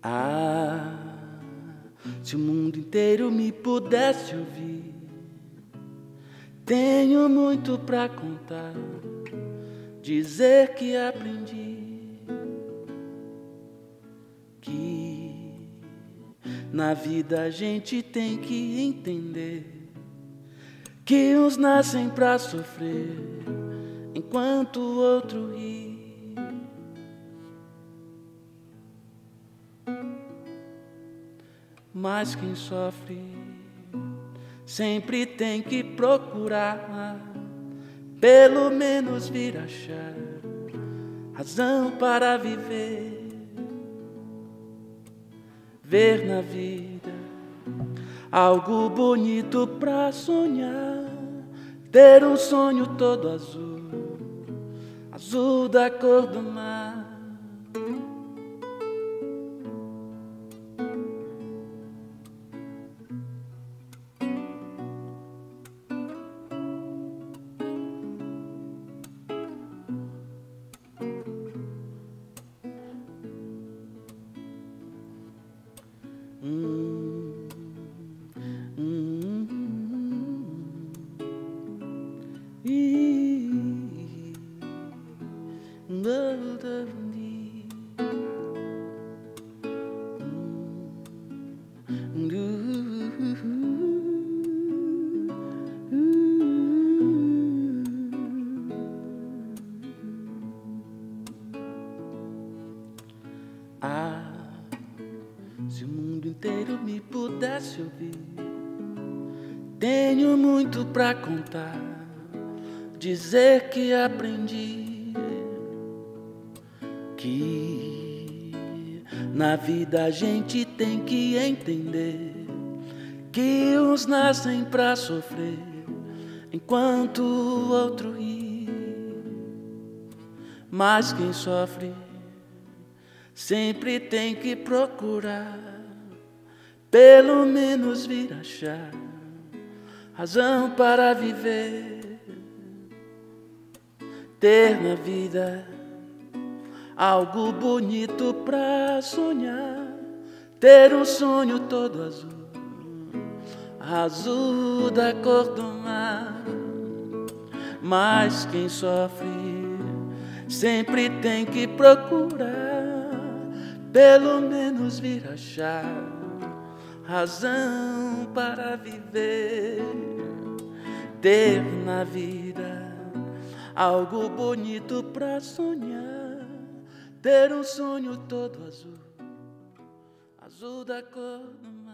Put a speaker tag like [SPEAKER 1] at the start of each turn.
[SPEAKER 1] Ah, se o mundo inteiro me pudesse ouvir, tenho muito pra contar, dizer que aprendi que na vida a gente tem que entender que uns nascem pra sofrer enquanto o outro ri. Mas quem sofre sempre tem que procurar, pelo menos vir achar razão para viver. Ver na vida algo bonito pra sonhar, ter um sonho todo azul, azul da cor do mar. Ah, se o mundo inteiro me pudesse ouvir, tenho muito pra contar, dizer que aprendi que na vida a gente tem que entender que uns nascem pra sofrer enquanto o outro ri. Mas quem sofre sempre tem que procurar, pelo menos vir achar razão para viver. Ter na vida algo bonito pra sonhar, ter um sonho todo azul, azul da cor do mar. Mas quem sofre sempre tem que procurar, pelo menos vir achar razão para viver. Ter na vida algo bonito pra sonhar, ter um sonho todo azul, azul da cor do mar.